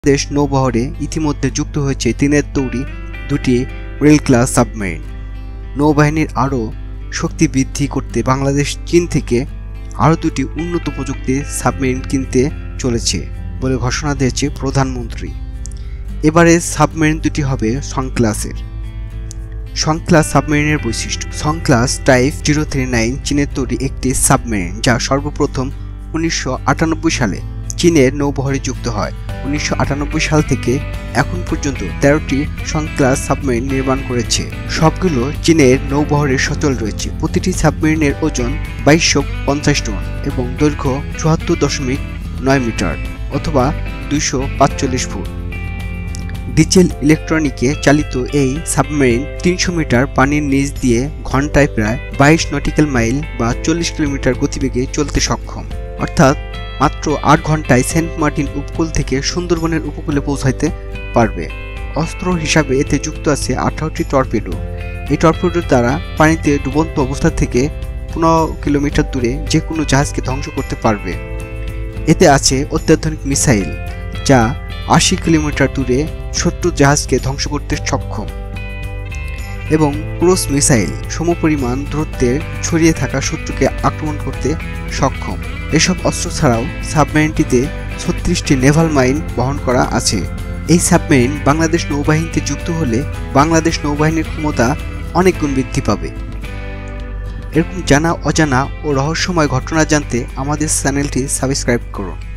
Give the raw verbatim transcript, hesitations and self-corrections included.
দেশ নৌবহরে ইতিমধ্যে যুক্ত হয়েছে চীনের তৈরি দুটি রেল ক্লাস সাবমেরিন। নৌবাহিনীর আরও শক্তি বৃদ্ধি করতে বাংলাদেশ চীন থেকে আরও দুটি উন্নত প্রযুক্তির সাবমেরিন কিনতে চলেছে বলে ঘোষণা দিয়েছে প্রধানমন্ত্রী। এবারে সাবমেরিন দুটি হবে সং ক্লাসের। সং ক্লাস সাবমেরিনের বৈশিষ্ট্য: Song class type zero three nine চীনের তৈরি একটি সাবমেরিন যা সর্বপ্রথম উনিশশো আটানব্বই সালে চীনের নৌবহরে যুক্ত হয়। উনিশশো আটানব্বই সাল থেকে এখন পর্যন্ত তেরোটি সং ক্লাস সাবমেরিন নির্মাণ করেছে। সবগুলো চীনের নৌবহরে সচল রয়েছে। প্রতিটি সাবমেরিনের ওজন বাইশশো পঞ্চাশ টন এবং দৈর্ঘ্য চুয়াত্তর দশমিক নয় মিটার অথবা দুইশো পাঁচচল্লিশ ফুট। ডিজেল ইলেকট্রনিকে চালিত এই সাবমেরিন তিনশো মিটার পানির নিচ দিয়ে ঘন্টায় প্রায় বাইশ নটিক্যাল মাইল বা চল্লিশ কিলোমিটার গতিবেগে চলতে সক্ষম, অর্থাৎ মাত্র আট ঘন্টায় সেন্ট মার্টিন উপকূল থেকে সুন্দরবনের উপকূলে পৌঁছাইতে পারবে। অস্ত্র হিসাবে এতে যুক্ত আছে আঠারোটি টর্পেডো। এই টর্পেডোর দ্বারা পানিতে ডুবন্ত অবস্থা থেকে পনেরো কিলোমিটার দূরে যে কোনো জাহাজকে ধ্বংস করতে পারবে। এতে আছে অত্যাধুনিক মিসাইল যা আশি কিলোমিটার দূরে শত্রু জাহাজকে ধ্বংস করতে সক্ষম এবং ক্রুজ মিসাইল সমপরিমাণ দূরত্বে ছড়িয়ে থাকা শত্রুকে আক্রমণ করতে সক্ষম। এসব অস্ত্র ছাড়াও সাবমেরিনটিতে ছত্রিশটি নেভাল মাইন বহন করা আছে। এই সাবমেরিন বাংলাদেশ নৌবাহিনীতে যুক্ত হলে বাংলাদেশ নৌবাহিনীর ক্ষমতা অনেক গুণ বৃদ্ধি পাবে। এরকম জানা অজানা ও রহস্যময় ঘটনা জানতে আমাদের চ্যানেলটি সাবস্ক্রাইব করুন।